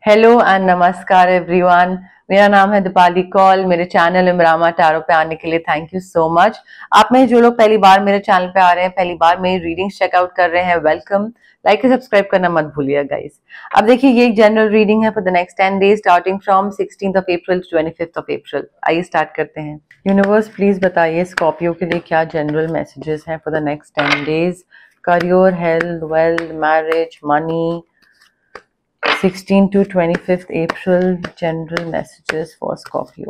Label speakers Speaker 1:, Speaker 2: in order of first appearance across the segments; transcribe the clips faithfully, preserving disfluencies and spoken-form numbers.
Speaker 1: Hello and नमस्कार everyone. मेरा नाम है दीपाली कौल। मेरे चैनल इमरामा टैरो पे आने के लिए थैंक यू सो मच। आप में जो लोग पहली बार मेरे चैनल पे आ रहे हैं, पहली बार मेरी रीडिंग्स चेकआउट कर रहे हैं, वेलकम। लाइक और सब्सक्राइब करना मत भूलिएगा गाइस। अब देखिए, ये एक जनरल रीडिंग है for the next ten days starting from sixteenth of April to twenty fifth of April. आइए स्टार्ट करते हैं। यूनिवर्स प्लीज बताइए स्कॉर्पियो के लिए क्या जनरल मैसेजेस हैं for the next ten days. Career, health, wealth, marriage, money, sixteenth to twenty-fifth April, general messages for Scorpio.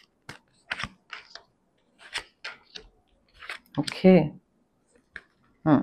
Speaker 1: Okay. hmm.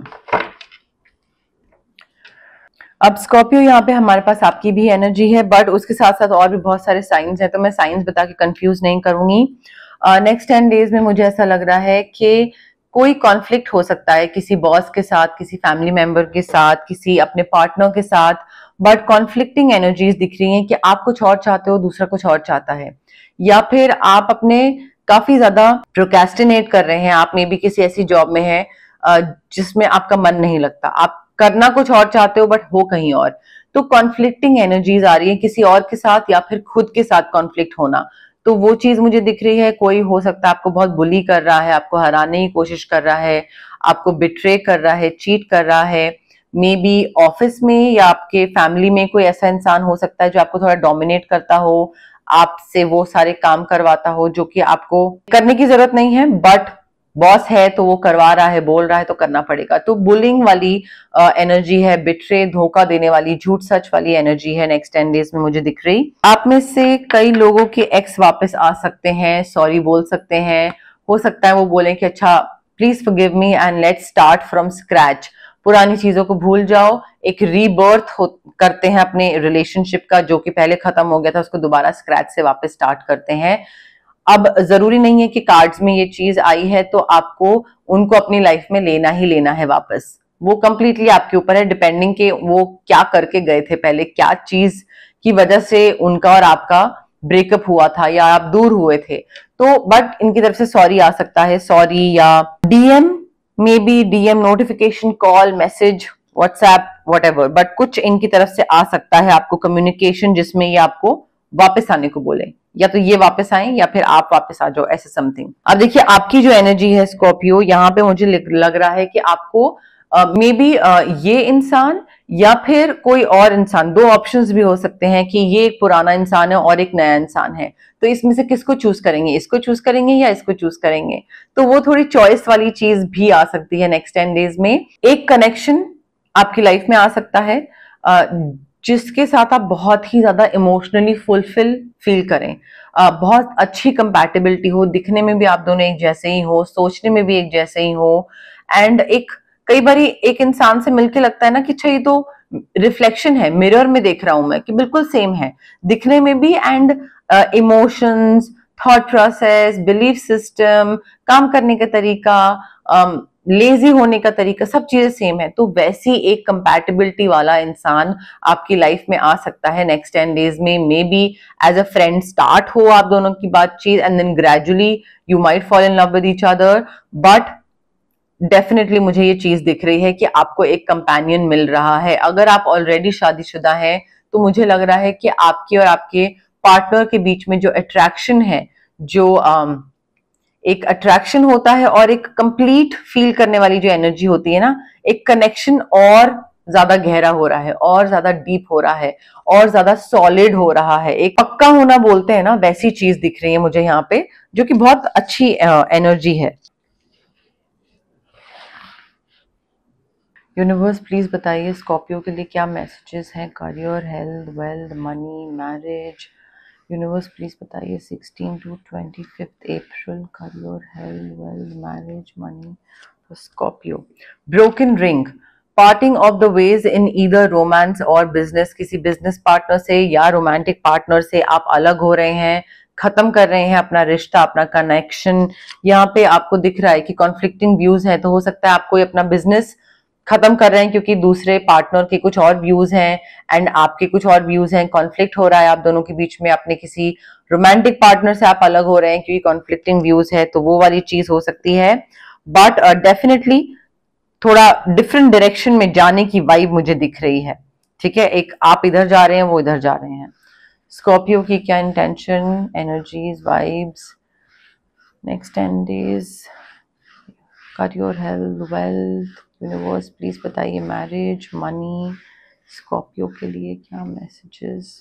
Speaker 1: अब Scorpio यहाँ पे हमारे पास आपकी भी एनर्जी है, बट उसके साथ साथ और भी बहुत सारे साइंस हैं, तो मैं साइंस बता के कंफ्यूज नहीं करूंगी। नेक्स्ट टेन डेज में मुझे ऐसा लग रहा है कि कोई कॉन्फ्लिक्ट हो सकता है किसी बॉस के साथ, किसी फैमिली मेंबर के साथ, किसी अपने पार्टनर के साथ, बट कॉन्फ्लिक्टिंग एनर्जीज दिख रही हैं कि आप कुछ और चाहते हो, दूसरा कुछ और चाहता है, या फिर आप अपने काफी ज्यादा प्रोक्रेस्टिनेट कर रहे हैं। आप मे बी किसी ऐसी जॉब में हैं जिसमें आपका मन नहीं लगता, आप करना कुछ और चाहते हो बट हो कहीं और। तो कॉन्फ्लिक्टिंग एनर्जीज आ रही है किसी और के साथ या फिर खुद के साथ कॉन्फ्लिक्ट होना, तो वो चीज मुझे दिख रही है। कोई हो सकता है आपको बहुत बुली कर रहा है, आपको हराने की कोशिश कर रहा है, आपको बिट्रे कर रहा है, चीट कर रहा है। मे बी ऑफिस में या आपके फैमिली में कोई ऐसा इंसान हो सकता है जो आपको थोड़ा डोमिनेट करता हो, आपसे वो सारे काम करवाता हो जो कि आपको करने की जरूरत नहीं है, बट बॉस है तो वो करवा रहा है, बोल रहा है तो करना पड़ेगा। तो बुलिंग वाली एनर्जी है, बिट्रे, धोखा देने वाली, झूठ सच वाली एनर्जी है नेक्स्ट टेन डेज में मुझे दिख रही। आप में से कई लोगों के एक्स वापस आ सकते हैं, सॉरी बोल सकते हैं। हो सकता है वो बोले कि अच्छा please forgive me and let's start from scratch. पुरानी चीजों को भूल जाओ, एक रीबर्थ करते हैं अपने रिलेशनशिप का, जो कि पहले खत्म हो गया था, उसको दोबारा स्क्रैच से वापस स्टार्ट करते हैं। अब जरूरी नहीं है कि कार्ड्स में ये चीज आई है तो आपको उनको अपनी लाइफ में लेना ही लेना है वापस। वो कंप्लीटली आपके ऊपर है, डिपेंडिंग के वो क्या करके गए थे पहले, क्या चीज की वजह से उनका और आपका ब्रेकअप हुआ था या आप दूर हुए थे। तो बट इनकी तरफ से सॉरी आ सकता है, सॉरी या DM, maybe DM, notification, call, message, WhatsApp, whatever, but कुछ इनकी तरफ से आ सकता है आपको कम्युनिकेशन जिसमें ये आपको वापस आने को बोले, या तो ये वापस आए या फिर आप वापस आ जाओ, ऐसे समथिंग। अब देखिए आपकी जो एनर्जी है स्कॉर्पियो, यहाँ पे मुझे लग रहा है कि आपको मे बी ये इंसान या फिर कोई और इंसान, दो ऑप्शंस भी हो सकते हैं कि ये एक पुराना इंसान है और एक नया इंसान है, तो इसमें से किसको चूज करेंगे, इसको चूज करेंगे या इसको चूज करेंगे। तो वो थोड़ी चॉइस वाली चीज भी आ सकती है नेक्स्ट टेन डेज में। एक कनेक्शन आपकी लाइफ में आ सकता है जिसके साथ आप बहुत ही ज्यादा इमोशनली फुलफिल फील करें, बहुत अच्छी कंपैटिबिलिटी हो, दिखने में भी आप दोनों एक जैसे ही हो, सोचने में भी एक जैसे ही हो, एंड एक कई बार एक इंसान से मिलके लगता है ना कि अच्छा ये तो रिफ्लेक्शन है, मिरर में देख रहा हूं मैं कि बिल्कुल सेम है दिखने में भी, and emotions, thought process, belief system, काम करने का तरीका, लेजी um, होने का तरीका, सब चीजें सेम है। तो वैसी एक कंपैटिबिलिटी वाला इंसान आपकी लाइफ में आ सकता है नेक्स्ट टेन डेज में। Maybe as a friend start हो आप दोनों की बातचीत, and then gradually you might fall in love with each other, but definitely मुझे ये चीज दिख रही है कि आपको एक कंपेनियन मिल रहा है। अगर आप ऑलरेडी शादीशुदा हैं तो मुझे लग रहा है कि आपके और आपके पार्टनर के बीच में जो अट्रैक्शन है, जो um, एक अट्रैक्शन होता है और एक कंप्लीट फील करने वाली जो एनर्जी होती है ना, एक कनेक्शन और ज्यादा गहरा हो रहा है, और ज्यादा डीप हो रहा है, और ज्यादा सॉलिड हो रहा है, एक पक्का होना बोलते हैं ना, वैसी चीज दिख रही है मुझे यहाँ पे, जो कि बहुत अच्छी एनर्जी है। यूनिवर्स प्लीज बताइए स्कॉर्पियो के लिए क्या मैसेजेस हैं। Career, health, wealth, money, marriage. Universe please बताइए sixteen to twenty fifth April, career, health, wealth, marriage, money for Scorpio. Broken ring, parting of the ways in either romance और business. किसी business partner से या romantic partner से आप अलग हो रहे हैं, खत्म कर रहे हैं अपना रिश्ता, अपना कनेक्शन। यहाँ पे आपको दिख रहा है कि कॉन्फ्लिक्टिंग व्यूज है, तो हो सकता है आप कोई अपना बिजनेस खत्म कर रहे हैं क्योंकि दूसरे पार्टनर के कुछ और व्यूज हैं एंड आपके कुछ और व्यूज हैं, कॉन्फ्लिक्ट हो रहा है आप दोनों के बीच में। अपने किसी रोमांटिक पार्टनर से आप अलग हो रहे हैं क्योंकि कॉन्फ्लिक्टिंग व्यूज है, तो वो वाली चीज हो सकती है। बट डेफिनेटली uh, थोड़ा डिफरेंट डायरेक्शन में जाने की वाइब मुझे दिख रही है। ठीक है, एक आप इधर जा रहे हैं, वो इधर जा रहे हैं। स्कॉर्पियो की क्या intention, energies, vibes next ten days, career, health, wealth, universe please बताइए, मैरिज, मनी, स्कॉर्पियो के लिए क्या messages.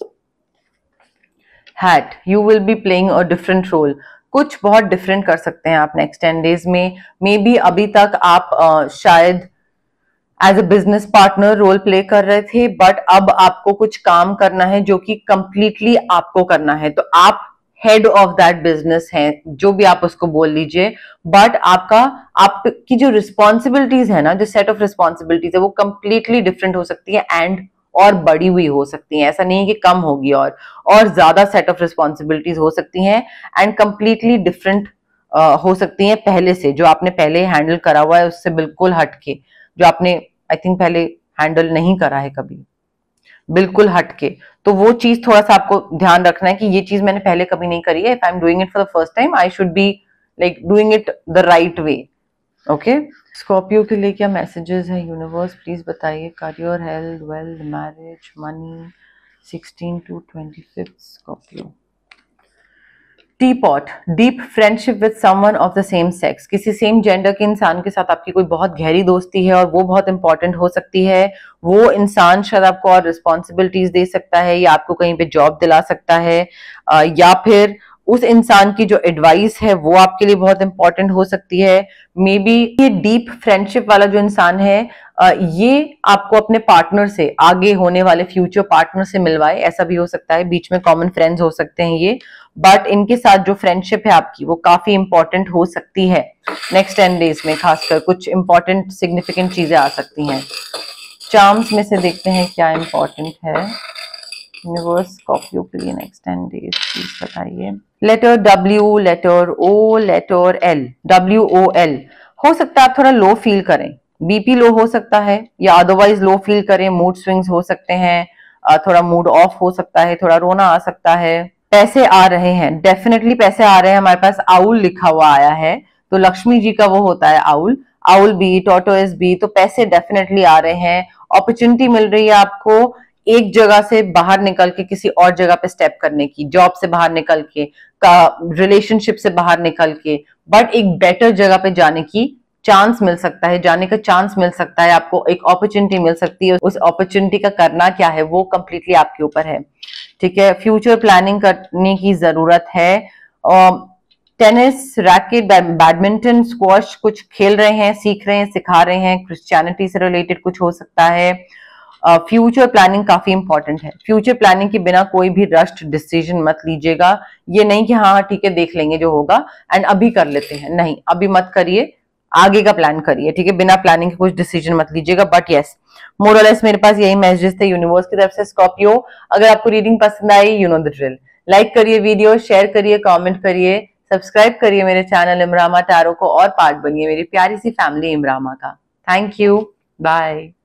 Speaker 1: Hat, you will be playing a different role, कुछ बहुत डिफरेंट कर सकते हैं आप नेक्स्ट टेन डेज में। मे बी अभी तक आप uh, शायद as a business partner role play कर रहे थे, बट अब आपको कुछ काम करना है जो कि कंप्लीटली आपको करना है, तो आप हेड ऑफ दैट बिजनेस है, जो भी आप उसको बोल लीजिए, बट आपका आपकी जो रिस्पॉन्सिबिलिटीज है ना, जो सेट ऑफ रिस्पॉन्सिबिलिटीज है वो कंप्लीटली डिफरेंट हो सकती है एंड और बड़ी हुई हो सकती हैं, ऐसा नहीं है कि कम होगी, और और ज्यादा सेट ऑफ रिस्पॉन्सिबिलिटीज हो सकती हैं एंड कंप्लीटली डिफरेंट हो सकती हैं पहले से, जो आपने पहले हैंडल करा हुआ है उससे बिल्कुल हटके, जो आपने आई थिंक पहले हैंडल नहीं करा है कभी, बिल्कुल हटके। तो वो चीज थोड़ा सा आपको ध्यान रखना है कि ये चीज मैंने पहले कभी नहीं करी है, if I am doing it for the first time I should be like doing it the right way. Okay, Scorpio के लिए क्या मैसेजेस है यूनिवर्स प्लीज बताइए, career, health, wealth, marriage, money, sixteen to twenty fifth Scorpio. Teapot, deep friendship with someone of the same sex, किसी same gender के इंसान के साथ आपकी कोई बहुत गहरी दोस्ती है और वो बहुत इंपॉर्टेंट हो सकती है। वो इंसान शायद आपको और रिस्पॉन्सिबिलिटीज दे सकता है, या आपको कहीं पे जॉब दिला सकता है, या फिर उस इंसान की जो एडवाइस है वो आपके लिए बहुत इंपॉर्टेंट हो सकती है। मे बी ये डीप फ्रेंडशिप वाला जो इंसान है ये आपको अपने पार्टनर से, आगे होने वाले फ्यूचर पार्टनर से मिलवाए, ऐसा भी हो सकता है, बीच में कॉमन फ्रेंड्स हो सकते हैं ये, बट इनके साथ जो फ्रेंडशिप है आपकी वो काफी इंपॉर्टेंट हो सकती है नेक्स्ट टेन डेज में, खासकर कुछ इंपॉर्टेंट सिग्निफिकेंट चीजें आ सकती हैं। चार्म्स में से देखते हैं क्या इंपॉर्टेंट है यूनिवर्स स्कॉर्पियो के लिए नेक्स्ट टेन डेज, प्लीज बताइए। Letter W, letter O, letter L. W O L, हो सकता है आप थोड़ा लो फील करें, बीपी लो हो सकता है, या अदरवाइज लो फील करें, मूड स्विंग्स हो सकते हैं, थोड़ा मूड ऑफ हो सकता है, थोड़ा रोना आ सकता है। पैसे आ रहे हैं, डेफिनेटली पैसे आ रहे हैं, हमारे पास आउल लिखा हुआ आया है, तो लक्ष्मी जी का वो होता है owl, owl B, tortoise B, तो पैसे डेफिनेटली आ रहे हैं। अपॉर्चुनिटी मिल रही है आपको एक जगह से बाहर निकल के किसी और जगह पे स्टेप करने की, जॉब से बाहर निकल के, का रिलेशनशिप से बाहर निकल के, बट एक बेटर जगह पे जाने की चांस मिल सकता है, जाने का चांस मिल सकता है आपको, एक अपॉर्चुनिटी मिल सकती है, उस अपॉर्चुनिटी का करना क्या है वो कंप्लीटली आपके ऊपर है। ठीक है, फ्यूचर प्लानिंग करने की जरूरत है। टेनिस, रैकेट, बैडमिंटन, स्क्वॉश कुछ खेल रहे हैं, सीख रहे हैं, सिखा रहे हैं, क्रिश्चियनिटी से रिलेटेड कुछ हो सकता है। फ्यूचर uh, प्लानिंग काफी इंपॉर्टेंट है, फ्यूचर प्लानिंग के बिना कोई भी रश्ड डिसीजन मत लीजिएगा, ये नहीं कि हाँ ठीक है देख लेंगे जो होगा एंड अभी कर लेते हैं, नहीं अभी मत करिए, आगे का प्लान करिए, ठीक है, बिना प्लानिंग के कुछ डिसीजन मत लीजिएगा। बट यस, मोर और लेस मेरे पास यही मैसेजेस थे यूनिवर्स की तरफ से स्कॉर्पियो। अगर आपको रीडिंग पसंद आई, you know the drill, like करिए वीडियो, शेयर करिए, कमेंट करिए, सब्सक्राइब करिए मेरे चैनल इमरामा टैरो को और पार्ट बनिए मेरी प्यारी सी फैमिली इमरामा का। Thank you, bye.